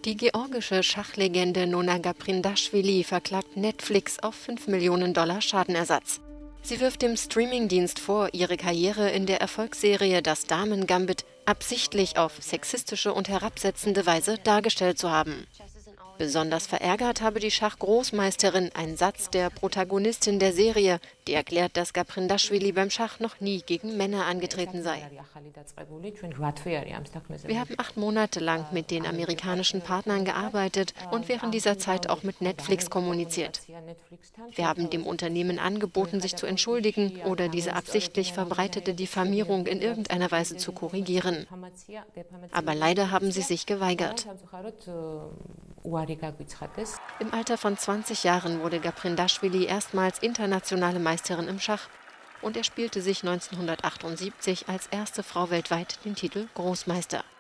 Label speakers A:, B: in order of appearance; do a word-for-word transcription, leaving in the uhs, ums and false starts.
A: Die georgische Schachlegende Nona Gaprindashvili verklagt Netflix auf fünf Millionen Dollar Schadenersatz. Sie wirft dem Streamingdienst vor, ihre Karriere in der Erfolgsserie Das Damen-Gambit absichtlich auf sexistische und herabsetzende Weise dargestellt zu haben. Besonders verärgert habe die Schachgroßmeisterin ein Satz der Protagonistin der Serie, die erklärt, dass Gaprindashvili beim Schach noch nie gegen Männer angetreten sei. Wir haben acht Monate lang mit den amerikanischen Partnern gearbeitet und während dieser Zeit auch mit Netflix kommuniziert. Wir haben dem Unternehmen angeboten, sich zu entschuldigen oder diese absichtlich verbreitete Diffamierung in irgendeiner Weise zu korrigieren. Aber leider haben sie sich geweigert. Im Alter von zwanzig Jahren wurde Gaprindashvili erstmals internationale Meisterin im Schach und er spielte sich neunzehnhundertachtundsiebzig als erste Frau weltweit den Titel Großmeister.